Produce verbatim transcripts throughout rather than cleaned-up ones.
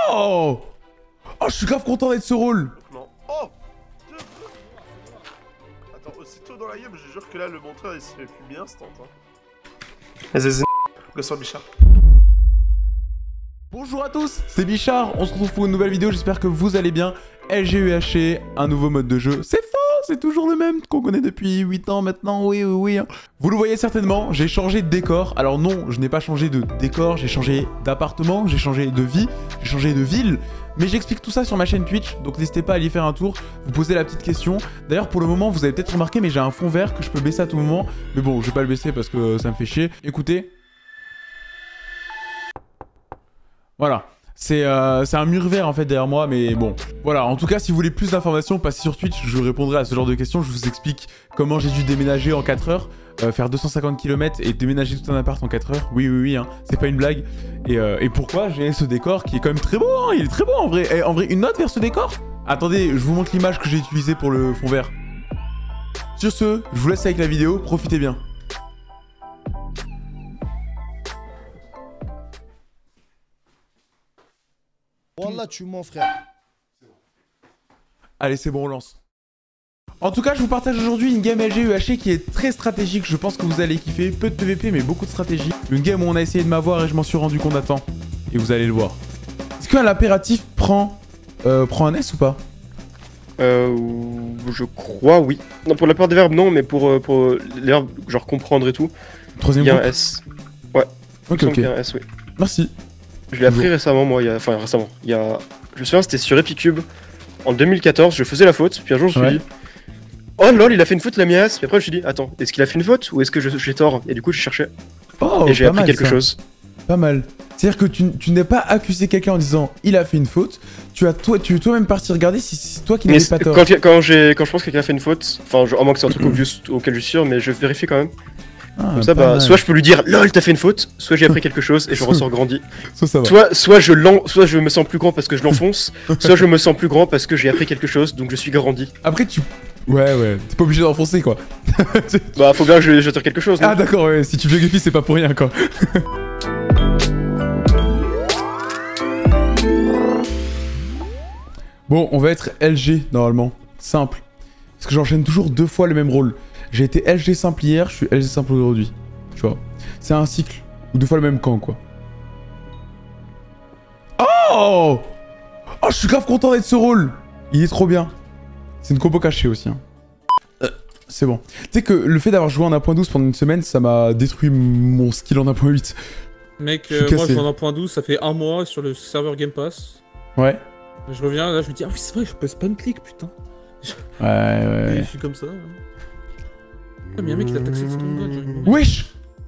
Oh Oh, je suis grave content d'être ce rôle. Non. Oh Attends, aussitôt dans la game, je jure que là, le monteur, il se fait plus bien instant. Hein. Vas-y, go sur Bichard. Bonjour à tous, c'est Bichard, on se retrouve pour une nouvelle vidéo, j'espère que vous allez bien. L G U H C, un nouveau mode de jeu, c'est faux, c'est toujours le même qu'on connaît depuis huit ans maintenant, oui oui oui. Vous le voyez certainement, j'ai changé de décor. Alors non, je n'ai pas changé de décor, j'ai changé d'appartement, j'ai changé de vie, j'ai changé de ville. Mais j'explique tout ça sur ma chaîne Twitch, donc n'hésitez pas à aller faire un tour, vous posez la petite question. D'ailleurs pour le moment, vous avez peut-être remarqué, mais j'ai un fond vert que je peux baisser à tout moment. Mais bon, je vais pas le baisser parce que ça me fait chier. Écoutez. Voilà. C'est euh, un mur vert en fait derrière moi, mais bon. Voilà, en tout cas, si vous voulez plus d'informations, passez sur Twitch, je vous répondrai à ce genre de questions. Je vous explique comment j'ai dû déménager en quatre heures, euh, faire deux cent cinquante kilomètres et déménager tout un appart en quatre heures. Oui, oui, oui, hein, c'est pas une blague. Et, euh, et pourquoi j'ai ce décor qui est quand même très beau, hein, il est très beau en vrai. Et, en vrai, une note vers ce décor? Attendez, je vous montre l'image que j'ai utilisée pour le fond vert. Sur ce, je vous laisse avec la vidéo, profitez bien. Wallah, tu mens, frère. Allez, c'est bon, on lance. En tout cas, je vous partage aujourd'hui une game L G U H C qui est très stratégique. Je pense que vous allez kiffer. Peu de P V P, mais beaucoup de stratégie. Une game où on a essayé de m'avoir et je m'en suis rendu compte à temps. Et vous allez le voir. Est-ce qu'un impératif prend, euh, prend un S ou pas? Euh... Je crois, oui. Non, pour la plupart des verbes, non, mais pour, euh, pour les verbes, genre comprendre et tout, Troisième il y a un groupe. S. Ouais. Ok, Il me semble ok. qu'il y a un S, oui. Merci. Je l'ai appris récemment, moi, il y a... Enfin, récemment. Il y a... Je me souviens, c'était sur Epicube. En deux mille quatorze, je faisais la faute, puis un jour, je me suis Ouais. dit... Oh lol, il a fait une faute, la miasse. Puis après, je me suis dit, attends, est-ce qu'il a fait une faute ou est-ce que j'ai tort? Et du coup, j'ai cherché. Oh, et j'ai pas appris mal, quelque ça. chose. Pas mal. C'est-à-dire que tu, tu n'es pas accusé quelqu'un en disant il a fait une faute. Tu as toi, tu es toi-même parti regarder si c'est toi qui Mais n'avais pas tort. quand, quand, j'ai, quand je pense que quelqu'un a fait une faute, enfin, je- à moins que c'est un truc obvious auquel je suis sûr, mais je vérifie quand même. Ah, Comme ça, pas bah, mal. soit je peux lui dire lol, t'as fait une faute, soit j'ai appris quelque chose et je ressors grandi. Ça, ça va. Soit, soit, je l'en- soit je me sens plus grand parce que je l'enfonce, soit je me sens plus grand parce que j'ai appris quelque chose, donc je suis grandi. Après, tu. Ouais, ouais. T'es pas obligé d'enfoncer quoi. Bah, faut bien que je, je tire quelque chose. non Ah, d'accord, ouais. Si tu vérifies, c'est pas pour rien quoi. Bon, on va être L G normalement. Simple. Parce que j'enchaîne toujours deux fois le même rôle. J'ai été L G simple hier, je suis L G simple aujourd'hui. Tu vois. C'est un cycle. Ou deux fois le même camp, quoi. Oh Oh, je suis grave content d'être ce rôle. Il est trop bien. C'est une combo cachée aussi. Hein. Euh, c'est bon. Tu sais que le fait d'avoir joué en un point douze pendant une semaine, ça m'a détruit mon skill en un point huit. Mec, Je suis euh, moi cassé. je joue en un point douze, ça fait un mois sur le serveur Game Pass. Ouais. Je reviens là, je me dis, ah oui, c'est vrai, je peux spam click, putain. Ouais, ouais, Et ouais. je suis comme ça. Hein. Ah, mais un mec il a taxé le Stone God, j'arrive pas. Wesh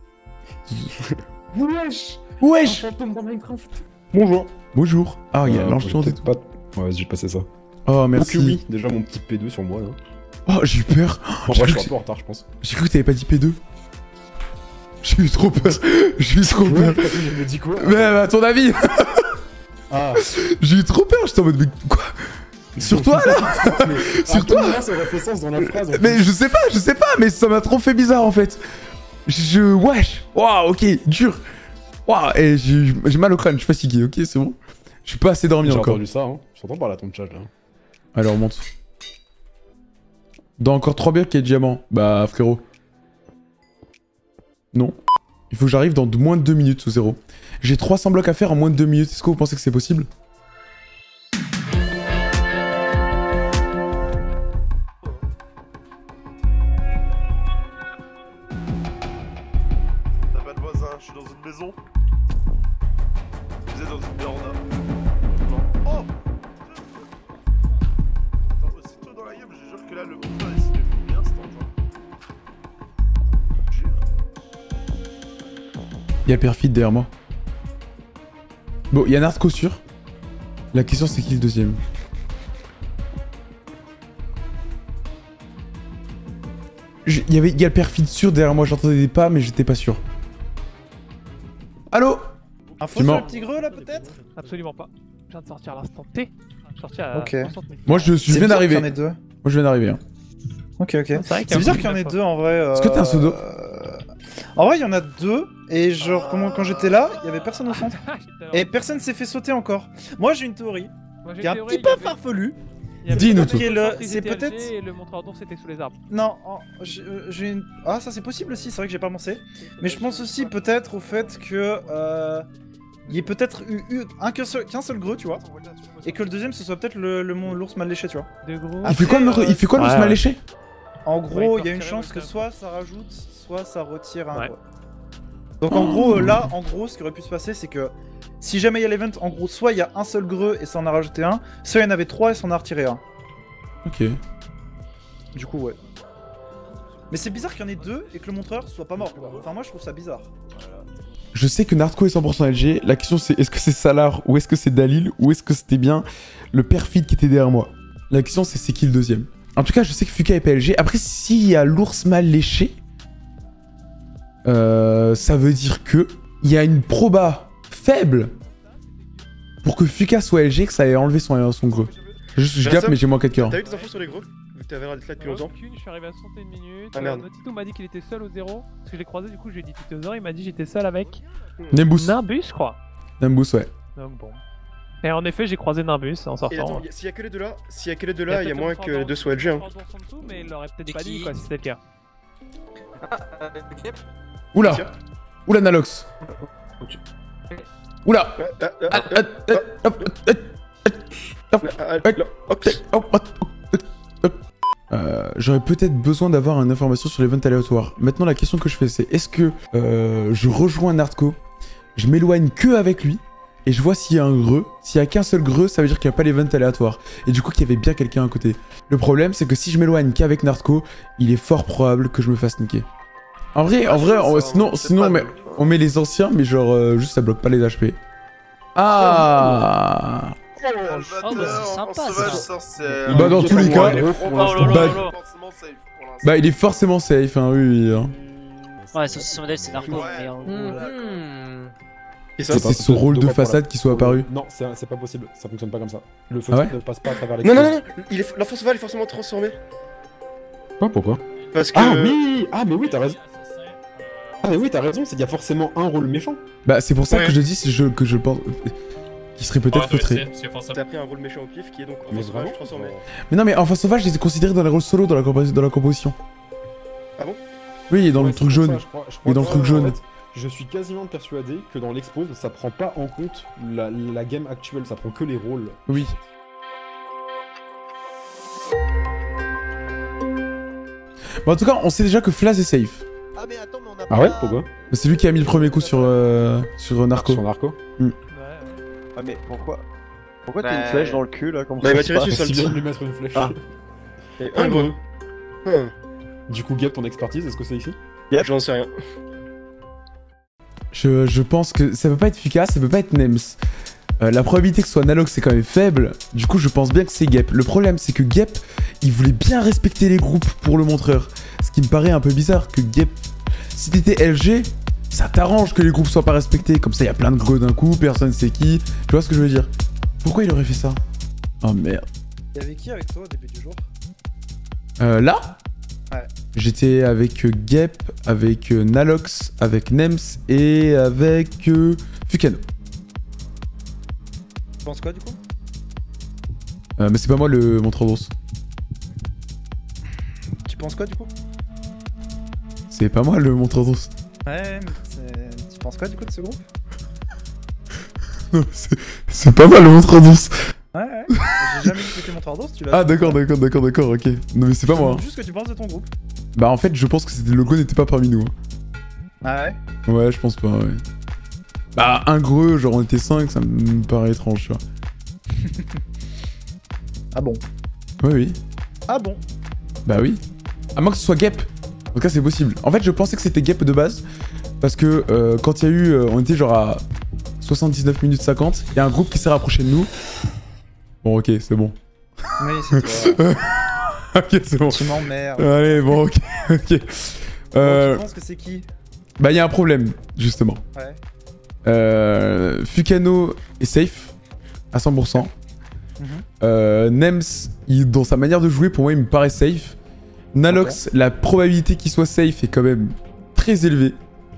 Wesh! Wesh Un fantôme dans Minecraft. Bonjour. Bonjour. Ah, il y a Euh, l'enchant j'ai et tout. peut-être pas... Ouais, vas-y, je vais passer ça. Oh, Ok, merci. oui, déjà mon petit P deux sur moi, là. Oh, j'ai eu peur. En J'ai vrai, je cru suis que- un peu en retard, je pense. J'ai cru que t'avais pas dit P deux. J'ai eu trop peur. J'ai eu trop peur. Je me dis quoi? Mais à ton avis, Ah, j'ai eu trop peur. J'étais en mode, mais quoi? Sur toi là? Sur toi? ça aurait fait sens dans la phrase. en Mais je sais pas, je sais pas, mais ça m'a trop fait bizarre en fait. Je. Wesh! Waouh, ok, dur. Waouh, et j'ai j'ai mal au crâne, je suis fatigué, ok, c'est bon. Je suis pas assez dormi J'ai encore. entendu ça, hein. Je t'entends parler à ton chat, là. Allez, on monte. Dans encore trois blocs, il y a diamant. Bah, frérot. Non. Il faut que j'arrive dans moins de deux minutes au zéro. J'ai trois cents blocs à faire en moins de deux minutes. Est-ce que vous pensez que c'est possible? T'as pas de voisin, je suis dans une maison. Vous êtes dans une véranda. Non. Oh Attends, aussitôt dans la game, je jure que là, le monteur, il se fait plus bien instant. Jure. Il y a Perfide derrière moi. Bon, il y a Narco sûr. La question c'est qui le deuxième? Je- Il y avait il y a le Perfide sûr derrière moi, j'entendais des pas mais j'étais pas sûr. Allô? Un Tu faux sur mens. le petit greu là peut-être? Absolument pas. Je viens de sortir à l'instant T. Je suis sorti à Ok. soixante minutes. Moi je, suis- je C'est viens bizarre d'arriver. qu'il y en ait deux. Moi je viens d'arriver. Hein. Ok, ok. C'est vrai qu'il y a C'est bizarre un qu'il y en ait peu deux en vrai. Est-ce que t'as un pseudo? euh, En vrai, il y en a deux, et genre, comment, quand j'étais là, il y avait personne au centre. Et personne s'est fait sauter encore. Moi, j'ai une théorie, Moi, j'ai qui est un théorie, petit il peu y avait- farfelue. il y avait Dis-nous pas tout. de Qui est le- centre, ils c'est étaient peut-être- âgés Et le montreur d'ours était sous les arbres. Non, en- j'ai euh, j'ai une... Ah, ça c'est possible aussi, c'est vrai que j'ai pas pensé. Mais je pense aussi peut-être au fait que... Euh, il y ait peut-être eu, eu un qu'un seul, qu'un seul greu, tu vois. Et que le deuxième, ce soit peut-être le, le mon- l'ours mal léché, tu vois. De gros. Il fait quoi, Après, le- il fait quoi l'ours ouais, mal ouais. léché? En Ouais, gros, il il y a peut une retirer chance le que top. soit ça rajoute, soit ça retire un Ouais. greu. Donc en gros, euh, là, en gros, ce qui aurait pu se passer, c'est que si jamais il y a l'event, en gros, soit il y a un seul greu et ça en a rajouté un, soit il y en avait trois et ça en a retiré un. Ok. Du coup, ouais. Mais c'est bizarre qu'il y en ait deux et que le montreur soit pas mort, quoi. Enfin, moi, je trouve ça bizarre. Je sais que Nardco est cent pour cent L G. La question c'est est-ce que c'est Salar ou est-ce que c'est Dalil ou est-ce que c'était bien le perfide qui était derrière moi? La question c'est c'est qui le deuxième? En tout cas, je sais que Fuka est P L G. Après, s'il y a l'ours mal léché, euh, ça veut dire que il y a une proba faible pour que Fuka soit L G, que ça ait enlevé son, son greu. Juste, je Bah, gaffe, ça- mais j'ai moins quatre cœurs. T'as eu des infos sur les gros Vu que t'avais l'air d'être là depuis longtemps. Aucune, je suis arrivé à soixante et une minutes. Ah, merde. Euh, Notito m'a dit qu'il était seul au zéro. Parce que je l'ai croisé, du coup, je lui ai dit Titosaur. Il m'a dit j'étais seul avec Nimbus. Nimbus, je crois. Nimbus, ouais. Donc bon. Et en effet, j'ai croisé Nimbus en Et sortant. attends, y a- s'il y a que les deux là, s'il y a que les deux là, il y a peut-être moins le que montreur les deux d'ours- soient L G. Hein. le montreur d'ours en dessous, mais il l'aurait peut-être C'est pas dit qui quoi si c'était le cas. Oula. Tiens. Oula, Nalox. Oula. Ah, ah, Ah, ah, ah, ah, hop, ah, ah, ah, là, ox. hop, hop, hop, hop. Euh, J'aurais peut-être besoin d'avoir une information sur l'event aléatoire. Maintenant, la question que je fais, c'est est-ce que euh, je rejoins Nardco, je m'éloigne que avec lui, et je vois s'il y a un greu. S'il y a qu'un seul greu, ça veut dire qu'il n'y a pas l'event aléatoire. Et du coup, qu'il y avait bien quelqu'un à côté. Le problème, c'est que si je m'éloigne qu'avec Nardco, il est fort probable que je me fasse niquer. En vrai, en vrai, on- sinon, c'est sinon pas on, met, nul, quoi. on met les anciens, mais genre, euh, juste ça bloque pas les H P. Ah Oh, bah, c'est sympa, sauvage ça. sorcière. Bah, dans tous les cas, Probablement bah- forcément safe pour l'instant. bah il est forcément safe, hein, oui, oui. hein. Ouais, sauf si son modèle c'est Narco, Ouais. mais en gros, euh, Et ça, C'est pas- ce rôle de de quoi, façade qui soit apparu. Non, c'est c'est pas possible, ça fonctionne pas comme ça. Le feu Ah ouais ne passe pas à travers les Non, non, non, non, il est... l'enfant sauvage est forcément transformé. Quoi, pourquoi Parce que. Ah, oui Ah, mais oui, t'as raison. Ah, mais oui, t'as raison, c'est qu'il y a forcément un rôle méchant. Bah c'est pour ça Ouais. que je dis si je, que je pense... Qui serait peut-être feutré. T'as pris un rôle méchant au pif qui est donc Mais enfant sauvage vraiment transformé. Mais non mais Enfant Sauvage, il est considéré dans les rôles solo dans la, compo- dans la composition. Ah bon? Oui, il est dans Ouais, le c'est truc pour ça, jaune. je crois- je Il est crois dans le que- truc jaune. en fait, je suis quasiment persuadé que dans l'expose, ça prend pas en compte la, la game actuelle, ça prend que les rôles. Oui. Bon, en tout cas, on sait déjà que Flaz est safe. Ah, mais attends, mais on a Ah ouais Pourquoi C'est lui qui a mis le premier coup sur, euh, sur Narco. Sur Narco Ouais, ouais. Ah mais pourquoi Pourquoi Bah, t'as une flèche dans le cul là comment Bah, il ça m'a se tiré passe dessus, ça C'est le bien dit. de lui mettre une flèche. Ah. Et Un un greu. gros. Hum, Du coup, Gap, ton expertise, est-ce que c'est ici J'en sais rien. Je, je pense que ça peut pas être efficace, ça peut pas être Nems. Euh, la probabilité que ce soit Nalox c'est quand même faible, du coup je pense bien que c'est Gep. Le problème c'est que Gep, il voulait bien respecter les groupes pour le montreur. Ce qui me paraît un peu bizarre que Gep, si t'étais L G, ça t'arrange que les groupes soient pas respectés. Comme ça il y a plein de greux d'un coup, personne sait qui. Tu vois ce que je veux dire? Pourquoi il aurait fait ça? Oh merde. Il y avait qui avec toi au début du jour? Euh, là Ouais. J'étais avec euh, Gep, avec euh, Nalox, avec Nems et avec euh, Fukano. Tu penses quoi du coup? Euh, mais c'est pas moi le montreur d'ours. Tu penses quoi du coup? C'est pas moi le montreur d'ours. Ouais, mais c'est- tu penses quoi du coup de ce groupe? Non, c'est- c'est pas mal le montreur d'ours. Ouais, ouais. J'ai jamais dit que t'étais montreur d'ours, tu l'as Ah dit. d'accord, d'accord, d'accord, d'accord, ok. Non mais c'est pas Je te moi. demande hein. juste ce que tu penses de ton groupe. Bah en fait je pense que c'était le logo n'était pas parmi nous. hein. Ah ouais? Ouais, je pense pas, ouais. Bah un greux, genre on était cinq, ça me paraît étrange, tu vois. Ah bon? Ouais, oui. Ah bon? Bah oui. À moins que ce soit Gep. En tout cas c'est possible. En fait je pensais que c'était Gep de base. Parce que euh, quand il y a eu... euh, on était genre à soixante-dix-neuf minutes cinquante. Il y a un groupe qui s'est rapproché de nous. Bon ok, c'est bon. Oui, c'est toi. Ok, c'est bon. Tu m'emmerdes. Allez, bon, ok, ok. Euh, Bon, tu penses que c'est qui? bah, il y a un problème, justement. Ouais. Euh, Fukano est safe, à cent pour cent. Mhm. Euh, Nems, il- dans sa manière de jouer, pour moi, il me paraît safe. Nalox, la probabilité qu'il soit safe est quand même très élevée.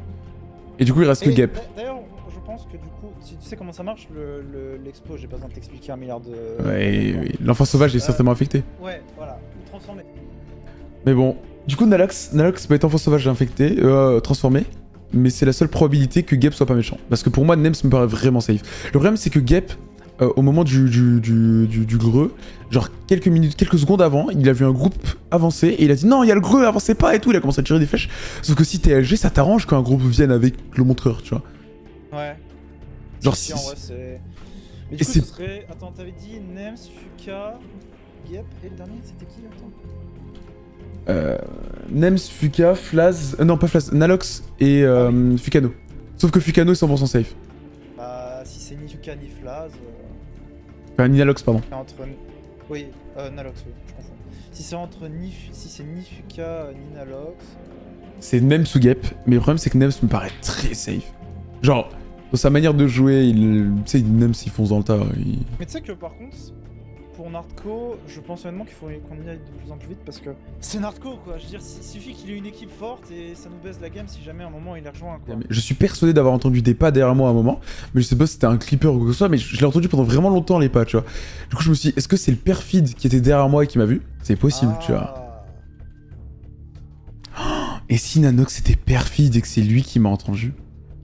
Et du coup, il reste que Et Gep. D'ailleurs, je pense que du coup, si tu sais comment ça marche, le- le- l'expo, j'ai pas besoin de t'expliquer un milliard de. Ouais, oui. L'enfant sauvage est Euh, certainement affecté. Ouais, voilà, ou transformé. Mais bon, du coup, Nalox, Nalox peut être enfant sauvage infecté, euh, transformé. Mais c'est la seule probabilité que Gep soit pas méchant. Parce que pour moi, Nems me paraît vraiment safe. Le problème, c'est que Gep, euh, au moment du, du, du, du, du greu, genre quelques minutes, quelques secondes avant, il a vu un groupe avancer et il a dit non, il y a le greu, avancez pas et tout. Il a commencé à tirer des flèches. Sauf que si t'es L G, ça t'arrange qu'un groupe vienne avec le montreur, tu vois. Ouais. Genre si, si. en vrai, c'est. Mais Et du coup, c'est- ce serait. Attends, t'avais dit Nems, Fuka, Gep, et le dernier, c'était qui attends Euh, Nems, Fuka, Flaz. euh, non, pas Flaz, Nalox et euh, Fukano. Sauf que Fukano est cent pour cent safe. Bah, si c'est ni Fuka ni Flaz. Euh... Enfin, ni Nalox, pardon. c'est entre. Oui, euh, Nalox, oui, je confonds. Si c'est entre ni. Fu- Si c'est ni Fuka ni Nalox. C'est Nems ou Gep, mais le problème c'est que Nems me paraît très safe. Genre, dans sa manière de jouer, il. Tu sais, Nems il fonce dans le tas. il- Mais tu sais que par contre, pour Nardco, je pense honnêtement qu'il faut qu'on y aille de plus en plus vite parce que c'est Nardco quoi. Je veux dire, il suffit qu'il ait une équipe forte et ça nous baisse la game si jamais à un moment il est rejoint quoi. Je suis persuadé d'avoir entendu des pas derrière moi à un moment, mais je sais pas si c'était un clipper ou quoi que ce soit, mais je je l'ai entendu pendant vraiment longtemps les pas, tu vois. Du coup, je me suis dit, est-ce que c'est le perfide qui était derrière moi et qui m'a vu? C'est possible, tu vois. Ah. Et si Nanox était perfide et que c'est lui qui m'a entendu?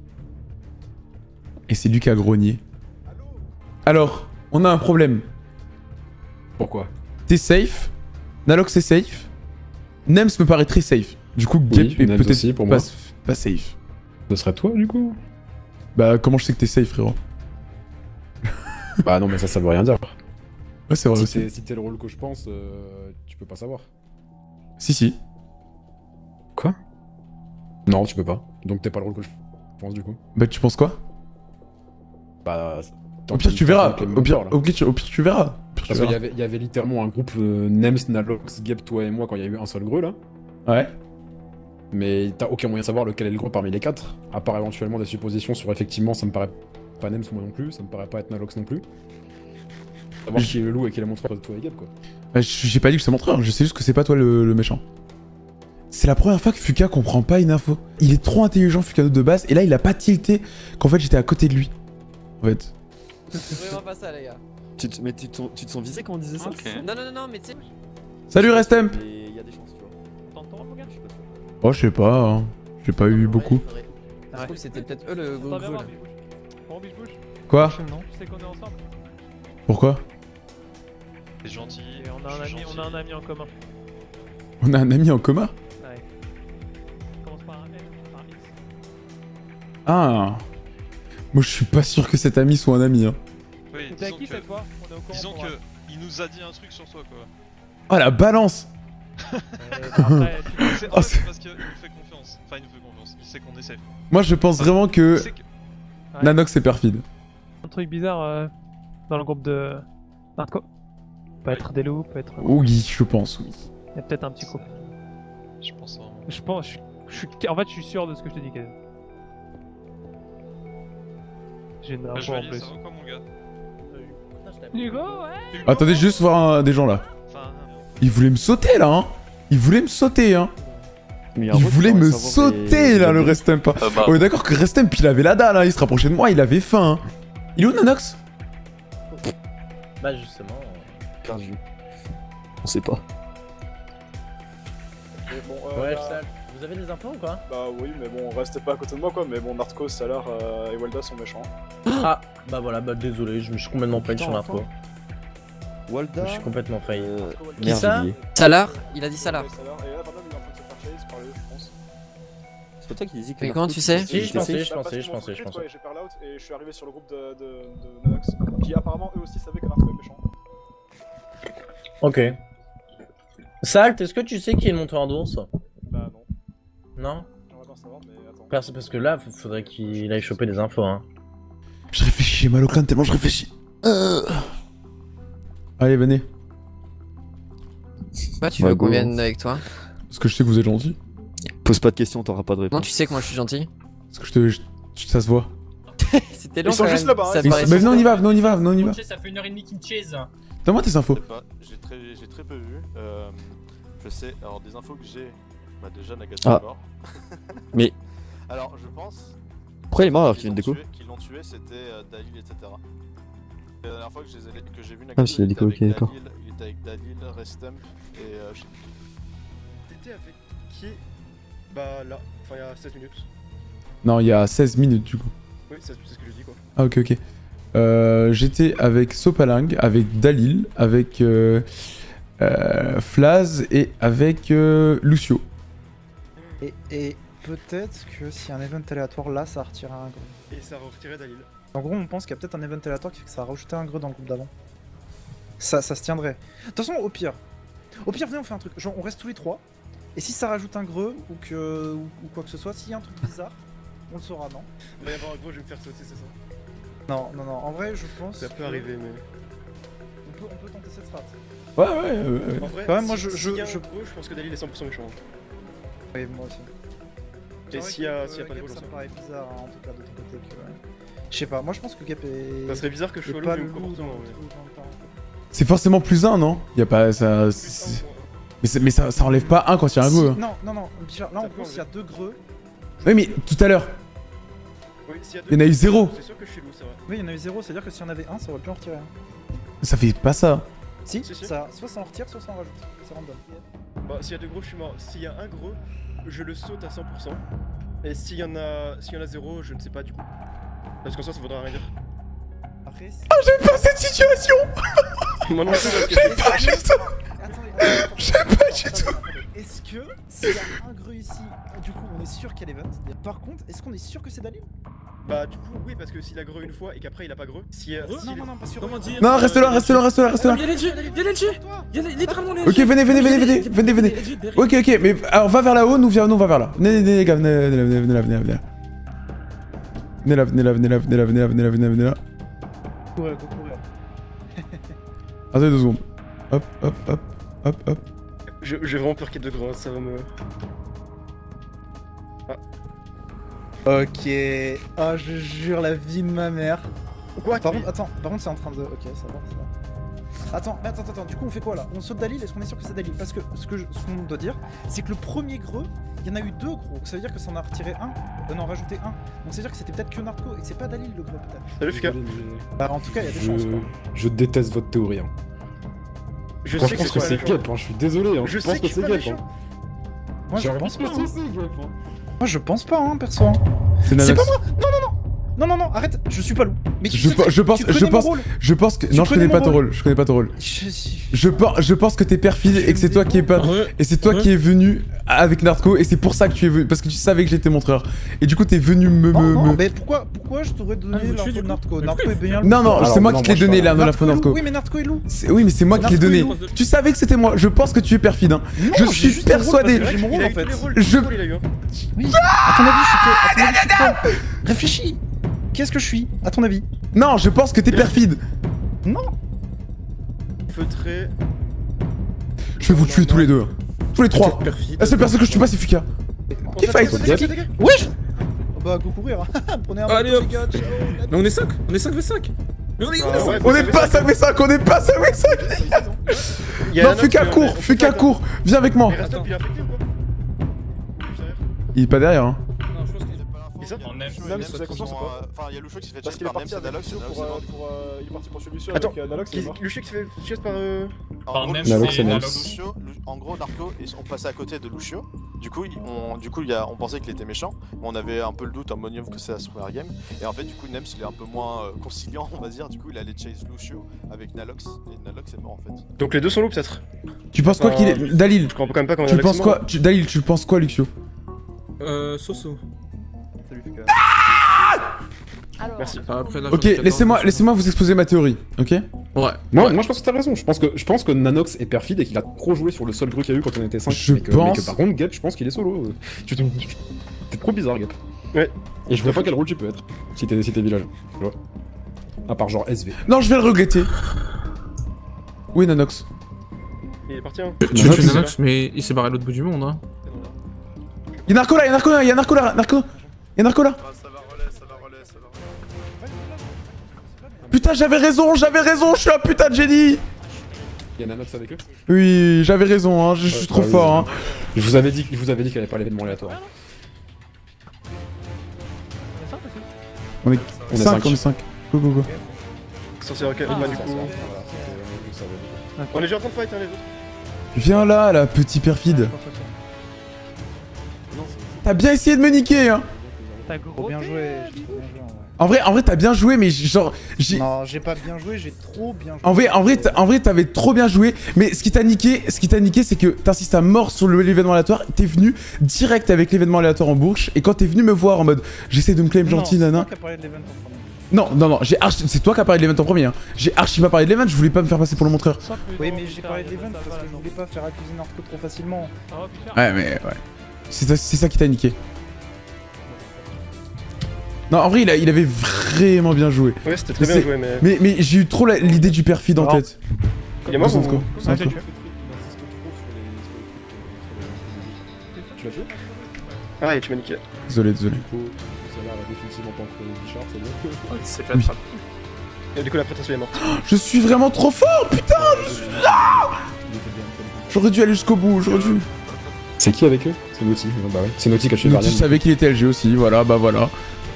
Et c'est lui qui a grogné. Alors, on a un problème. Pourquoi? T'es safe, Nalox est safe, Nems me paraît très safe. Du coup, Gep est Nems peut-être aussi, pour pas, moi. pas safe. Ce serait toi, du coup? Bah, comment je sais que t'es safe, frérot? Bah non, mais ça, ça veut rien dire. Ouais, c'est vrai Si aussi. t'es si t'es le rôle que je pense, euh, tu peux pas savoir. Si, si. Quoi? Non, tu peux pas. Donc t'es pas le rôle que je pense, du coup. Bah, tu penses quoi? Bah... Au pire, tu verras. Au pire, au pire, tu- au pire, tu verras. Au pire, tu Parce qu'il y verras. avait, il y avait littéralement un groupe euh, Nems, Nalox, Gep, toi et moi quand il y a eu un seul greu là. Ouais. Mais t'as aucun moyen de savoir lequel est le gros parmi les quatre. À part éventuellement des suppositions sur effectivement, ça me paraît pas Nems moi non plus, ça me paraît pas être Nalox non plus. Savoir qui est le loup et qui est le montreur de toi et Gep quoi. Bah, j'ai pas dit que c'est montreur, je sais juste que c'est pas toi le, le méchant. C'est la première fois que Fuka comprend pas une info. Il est trop intelligent, Fukano de base, et là il a pas tilté qu'en fait j'étais à côté de lui. En fait. C'est vraiment pas ça, les gars. Tu te, mais tu te, tu te sens visé quand on disait ça? Non, non, non, non, mais tu sais. Salut Restemp! Mais il y a des chances, tu vois. T'entends, mon gars? Je suis pas sûr. Oh, je sais pas, hein. J'ai pas eu beaucoup. Je trouve que c'était peut-être eux le gros Attends, viens gros voir, là. Biche Bouche. Bon, Biche Bouche, Quoi? tu sais qu'on est ensemble. Pourquoi? T'es gentil. Et on a un je suis ami, on gentil. a un ami en commun. On a un ami en coma? Ouais. Commence par un L, par X. Ah. Moi je suis pas sûr que cet ami soit un ami, hein. Oui, T'es à disons qui que, cette fois? On est au courant. disons pour que un. il nous a dit un truc sur toi quoi. Oh la balance! Euh, après, tu- C'est Oh, en fait, c'est- c'est parce qu'il nous fait confiance. Enfin, il nous fait confiance. Il sait qu'on est safe. Moi je pense vraiment Il que sait que... Ouais. Nanox est perfide. Un truc bizarre euh, dans le groupe de Narco. Peut être des loups, peut être. Oui, je pense, oui. Il y a peut-être un petit coup. Je pense vraiment. Je pense, je, je suis, en fait, je suis sûr de ce que je te dis, Kevin. J'ai une Bah, je info en valide, plus. ça va quoi mon gars? Hugo, ouais. Attendez juste voir un- des gens là. Enfin, Il voulait me sauter là, hein. Il voulait me sauter, hein. Mais il y a un Il vote voulait pour me savoir sauter les- là, le les- Restemp. Euh, bah. On est d'accord que Restemp il avait la dalle, hein. Il se rapprochait de moi, il avait faim. Hein. Il est où Nanox? Bah justement. Perdu. On sait pas. Mais bon, euh, Ouais, bah, ça- vous avez des infos ou quoi? bah oui, mais bon, restez pas à côté de moi quoi. Mais bon, Nardco, Salar euh, et Walda sont méchants. Ah, bah voilà, bah désolé, je me suis complètement fail Putain, sur l'info. enfin. Walda. Je suis complètement fail. Euh, Qui merde, ça j'ai oublié. Salar Il a dit Salar. Ouais, Salar. Et là, Vandam, il est en train de se faire chase par eux, je pense. C'est pas toi qui disais que. Mais Narco, comment tu sais Si, je pensais, je Bah, parce pensais, qu'ils je m'ont pensais, je recruté, pensais. quoi, et j'ai perl out et je suis arrivé sur le groupe de, de, de Nanox, qui apparemment eux aussi savaient que Nardco est méchant. Ok. Salt, est-ce que tu sais qui est le monteur d'ours? Bah non, Non? j'aimerais bien savoir, mais attends. Parce, parce que là, f- faudrait qu'il aille choper des infos, hein. Je réfléchis, j'ai mal au crâne tellement je réfléchis. Euh... Allez, venez. Bah, tu Ouais, veux qu'on go. vienne avec toi? Parce que je sais que vous êtes gentil. Pose pas de questions, t'auras pas de Non, réponse. tu sais que moi je suis gentil. Parce que je te. je- ça se voit. C'était long Ils sont quand juste même. là-bas, hein, Ça ils sont- paraissait- Mais venez, on y va, venez, on y va, venez, on y va. Ça fait une heure et demie qu'il me chase. Donne-moi tes infos. Je sais pas, j'ai très, j'ai très peu vu. Euh, je sais, alors des infos que j'ai, bah déjà Nagato Ah. est mort. Mais- Alors je pense Pourquoi il est mort alors qu'il vient de Qui l'ont déco tué- Qui l'ont tué, c'était euh, Dalil, et cetera. La dernière fois que je les ai- que j'ai vu Ah, s'il a il déco, était ok, d'accord. avec Dalil, il était avec Dalil, Restemp et euh, je sais plus. T'étais avec qui? Bah là, enfin il y a seize minutes. Non, il y a seize minutes du coup. Oui, c'est c'est ce que je dis quoi. Ah ok ok. Euh, J'étais avec Sopaling, avec Dalil, avec euh, euh, Flaz et avec euh, Lucio. Et, et peut-être que si un event aléatoire là, ça retirera un greu. Et ça retirait Dalil. En gros, on pense qu'il y a peut-être un event aléatoire qui fait que ça a rajouté un greu dans le groupe d'avant. Ça, ça se tiendrait. De toute façon, au pire. Au pire, venez, on fait un truc. Genre, on reste tous les trois. Et si ça rajoute un greu ou que ou, ou quoi que ce soit, s'il y a un truc bizarre, on le saura, non? Il va y avoir un gros, je vais me faire sauter, c'est ça? Non, non, non. En vrai, je pense. Ça peut que arriver, mais. On peut, on peut tenter cette strat. Ouais, ouais, ouais. ouais. En vrai, Quand même, moi, si- je- s'il je- y a un je- gros, je pense que Dalil est cent pour cent méchant. Oui, moi aussi. Et s'il y a, s'il y a pas de Gap, gros, ça ça. me paraît bizarre, hein, en tout cas, de ton côté. Que, ouais. Je sais pas, moi je pense que Gap est. Ça serait bizarre que est Cholo pas joue le le loup comportement, dans le ouais. truc, dans le temps. C'est forcément plus un, non? Y a pas ça. c'est- Mais, c'est- mais ça, ça enlève pas un quand il y a un Si- greu. hein. Non, non, non, Bichard, là en gros, s'il y a deux greux. Oui, mais tout à l'heure. Oui, s'il y a deux Il y en a eu gros, zéro. C'est sûr que je suis loup, c'est vrai. Oui, il y en a eu zéro, c'est-à-dire que s'il y en avait un, ça aurait pu en retirer un. Ça fait pas ça. Si, Si, si. Ça, soit ça en retire, soit ça en rajoute. C'est random. Bah, s'il y a deux gros, je suis mort. S'il y a un gros, je le saute à cent pour cent. Et s'il y en a, s'il y en a zéro, je ne sais pas du coup. Parce qu'en soi, ça voudra rien dire. Après, si... Ah, j'aime pas cette situation. Moi non plus, parce que J'aime pas du tout. Attendez, attendez, J'aime pas du attendez, tout. attendez. Est-ce que s'il y a un greu ici, du coup, on est sûr qu'il y a l'event? Par contre, est-ce qu'on est sûr que c'est Dalil? Bah, du coup, oui, parce que s'il a greu une fois et qu'après il a pas greu, si. euh, Non, s'il non, est- non, pas sûr. Comment dire Non, reste là, reste là, reste là, reste là. Y'a l'L G, y'a l'L G, y'a littéralement l'L G. Ok, venez, venez, venez, venez, venez, venez. Ok, ok, mais alors va vers là-haut, nous, viens, nous, on va vers là. Venez, venez, les gars, venez, venez, venez, venez là, venez là, venez là. Venez là, venez là, venez là, venez là, venez là, venez là, venez là, venez là. Courir, go courir. Attendez deux secondes. Hop, hop, hop, hop, hop. Je- J'ai vraiment peur qu'il y ait deux gros, ça va me. Ok. Ah, je jure la vie de ma mère. Quoi? Par contre, attends, par contre, c'est en train de. Ok, ça va, ça va. Attends, mais attends, attends, du coup, on fait quoi là? On saute Dalil, est-ce qu'on est sûr que c'est Dalil? Parce que ce que je- ce qu'on doit dire, c'est que le premier greu, il y en a eu deux gros. Donc ça veut dire que ça en a retiré un, euh, non, rajouté un. Donc ça veut dire que c'était peut-être que Narco et que c'est pas Dalil le greu, peut-être. Salut Fika. Bah, en tout cas, il y a des Je... chances. quoi. je déteste votre théorie. Hein. Je Moi, sais je pense que que c'est c'est pas méchant. Gap, hein, je suis désolé. Hein. Je pense sais que que c'est c'est pas Gap. méchant. Hein. Moi, je J'ai pense pas. l'impression hein. que c'est Gap. Hein. Moi, je pense pas, hein, perso. hein. C'est C'est Nanox. pas moi. Non, non, non. Non, non, non, arrête. Je suis pas loup. Mais tu Je, sais pe- très- je pense, tu je connais mon pense, rôle. je pense que Tu non, je connais connais pas mon ton rôle. rôle, je connais pas ton rôle. Je suis. Je pense, je pense que t'es perfide et que c'est toi qui est pas, Re- et c'est toi re- qui est venu avec Narco et c'est pour ça que tu es venu parce que tu savais que j'étais montreur et du coup t'es venu me, Non, me, non, me- mais pourquoi, pourquoi je t'aurais donné Ah, vous tuez, l'info du de coup Narco? Mais Narco pourquoi est bien le Non, non, Alors, c'est moi non, qui te l'ai moi, je donné parle. là, dans Narco l'info est loup. Narco. Oui, mais Narco est loup. C'est- Oui, mais c'est moi qui Narco l'ai donné. est loup. Tu savais que c'était moi. Je pense que tu es perfide. Hein. Non, je j'ai suis juste un rôle persuadé. parce que j'ai mon Il rôle a en eu tous les fait. rôles, Je- tous les rôles, il a eu, hein. Oui. À ton avis, je suis que. À ton avis, je suis quoi? Réfléchis. Qu'est-ce que je suis? À ton avis? Non, je pense que t'es perfide. Non. Feutré. Je vais vous tuer tous les deux. Tous les trois. La seule personne que je tue pas, c'est Fuka. Qui fight? Wesh. Bah, go courir. Prenez un Allez, bateau, hop. les gars, ciao. Mais on est cinq, on est cinq v cinq. Mais on est, on est Ah, cinq. ouais, On est pas cinq v cinq, on est pas cinq v cinq. Il y a Non, un autre Fuka qui- court, on- Fuka on- court. Viens avec moi. Mais reste up, il est infecté ou quoi? Il est pas derrière. Hein. Non, je pense qu'il Et ça? Il y a Lucio et Même Neb si vous avez qui conscience sont, ou pas euh, Enfin, il y a Lucio qui s'est fait Parce chasser qu'il est par parti Nems et avec Nalox. Lucio et Nalox pour, est euh, mort. pour, euh, il est parti poursuivre Lucio Attends, avec euh, Nalox, il est Qui- mort. Lucio qui se fait chasse par. euh, En gros, Nems Lucio Nalox et et Nems. Lucio, Lu- en gros, Narco, ils sont passés à côté de Lucio. Du coup, il- on, du coup, il y a, on pensait qu'il était méchant. Mais on avait un peu le doute en mode que c'est la première game. Et en fait, du coup, Nems, il est un peu moins euh, conciliant, on va dire. Du coup, il allait chase Lucio avec Nalox. Et Nalox est mort en fait. Donc les deux sont loups peut-être. Tu penses quoi qu'il est. Dalil, Je comprends quand même pas comment tu Alex penses est quoi mort. tu- Dalil, tu penses quoi, Luxio? Euh, Soso. Salut, Fuka. Merci. Enfin, après, là, Ok, j'en ai laissez-moi quatorze. laissez-moi vous exposer ma théorie, ok? Ouais. Moi, moi, je pense que t'as raison. Je pense que, je pense que Nanox est perfide et qu'il a trop joué sur le seul grue qu'il y a eu quand on était cinq. Je mais que, pense- mais que par contre, Gap, je pense qu'il est solo. euh. Tu te- T'es trop bizarre, Gap. Ouais. Et je vois pas quel rôle tu peux être si t'es si t'es village. Tu vois. À part genre S V. Non, je vais le regretter. Oui, Nanox. Il est parti hein. Tu Nanox, tues c'est Nanox, mais il s'est barré à l'autre bout du monde, hein. Y'a Narco là, y'a Narco là, y'a Narco là, Narco. Y'a Narco là. Ah, ça va relais, ça va relais, ça va relais. Putain, j'avais raison, j'avais raison, je suis un putain de génie. Y'a Nanox avec eux. Oui, j'avais raison, hein, je suis Ouais, trop bah oui, fort. Hein. Je vous avais dit, je vous avais dit qu'il n'y avait pas l'événement aléatoire. On est On est cinq, cinq. on est cinq. Go, go, go. Censé ok, bah du coup. On est déjà en train de fight hein les autres. Viens là, la petit perfide. T'as bien essayé de me niquer, hein. T'as Trop bien joué, j'ai trop bien joué en vrai. En vrai, en vrai, t'as bien joué, mais genre, j'ai. Non, j'ai pas bien joué, j'ai trop bien joué. En vrai, en vrai, t'as- en vrai, t'avais trop bien joué, mais ce qui t'a niqué, ce qui t'a niqué, c'est que t'insistes à mort sur le- l'événement aléatoire. T'es venu direct avec l'événement aléatoire en bouche, et quand t'es venu me voir en mode, j'essaie de me claim gentil, non, nana. c'est toi qui as parlé de l'event en premier. Non, non, non, j'ai archi... c'est toi qui as parlé de l'event en premier. Hein. J'ai archi pas parlé de l'event, je voulais pas me faire passer pour le montreur. Oui, mais j'ai parlé de l'event parce que je voulais pas faire accuser Narco trop facilement. Ouais, mais ouais. C'est ça, c'est ça qui t'a niqué. Non, en vrai, il, a- il avait vraiment bien joué. Ouais, c'était très Mais bien c'est- joué, mais- Mais, mais j'ai eu trop la- l'idée du perfide en Alors, tête. il est mort Sans ou- quoi, sans Ouais, quoi. j'ai tué. Tu l'as tué? Ah, et tu m'as niqué. Désolé, désolé. Du coup, celle-là va définitivement pas encore Bichard, c'est bon. C'est Oui. Et du coup, la prétention est morte. Je suis vraiment trop fort, putain je suis... Ah J'aurais dû aller jusqu'au bout, j'aurais dû... C'est qui avec eux? C'est Naughty. Bah ouais. C'est Naughty qui a tué Naughty, Guardian. je savais qu'il était L G aussi, voilà, bah voilà.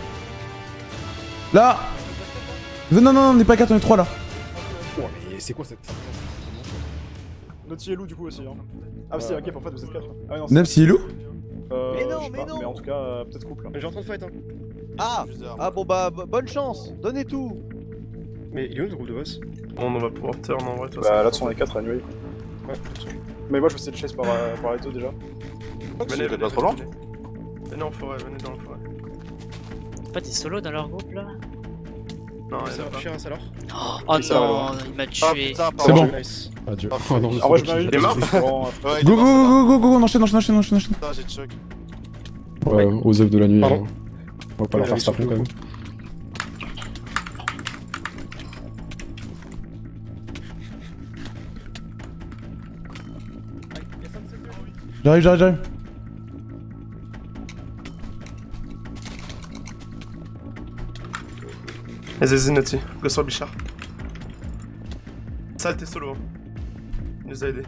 Là. Non, non, non, on n'est pas quatre, on est trois là. Oh, mais c'est quoi cette. Naughty et Lou du coup aussi. Hein. Ah, c'est ok, en fait vous êtes quatre. Ah, non, Neb, c'est Lou Euh, Mais non, je sais mais pas, non. Mais en tout cas, euh, peut-être couple. Mais j'ai en train de fight hein. Ah Ah bon bah bo- bonne chance, donnez tout. Mais il est où le groupe de boss? Bon, on va pouvoir turn en vrai. de toute Bah façon. là, sont les quatre anyway. Ouais. Mais moi je vais essayer de chase par, euh, par les deux déjà. Venez, Vous êtes venez, pas trop loin? venez. Venez en forêt, venez dans la forêt. Pas des solos dans leur groupe là? Non, Ça il y en a va, pas. Chiras alors? Oh ça va, non, ouais. il m'a Ah tué. putain, C'est pardon. bon. Nice. Adieu. Ah, Oh non, Ah ouais, je m'arrive. Il est mort? Ouais, il est Go, mort, go, go, go, go, on enchaîne, enchaîne, enchaîne, enchaîne, enchaîne. Putain, j'ai choc. Ouais, aux œufs de la nuit. Pardon. hein. On va pas leur faire staffer quand même. J'arrive, j'arrive, j'arrive. Vas-y, Naughty, go sur Bichard. Ça, t'es solo. Hein. Il nous a aidé.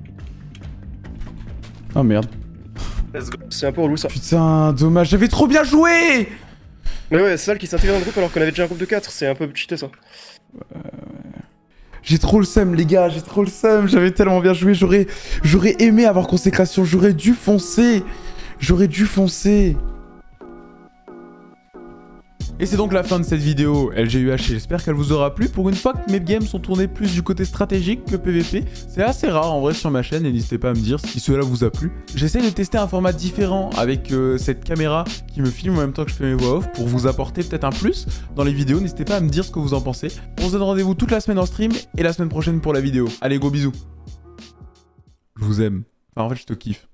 Oh merde. Let's go. C'est un peu relou ça. Putain, dommage, j'avais trop bien joué. Mais ouais, c'est Sal qui s'est intégré dans le groupe alors qu'on avait déjà un groupe de quatre, c'est un peu cheaté ça. J'ai trop le seum, les gars, j'ai trop le seum. J'avais tellement bien joué, j'aurais j'aurais aimé avoir consécration, j'aurais dû foncer. J'aurais dû foncer. Et c'est donc la fin de cette vidéo L G U H, j'espère qu'elle vous aura plu. Pour une fois que mes games sont tournés plus du côté stratégique que P V P, c'est assez rare en vrai sur ma chaîne et n'hésitez pas à me dire si cela vous a plu. J'essaie de tester un format différent avec euh, cette caméra qui me filme en même temps que je fais mes voix off pour vous apporter peut-être un plus dans les vidéos. N'hésitez pas à me dire ce que vous en pensez. On se donne rendez-vous toute la semaine en stream et la semaine prochaine pour la vidéo. Allez, gros bisous. Je vous aime. Enfin, en fait, je te kiffe.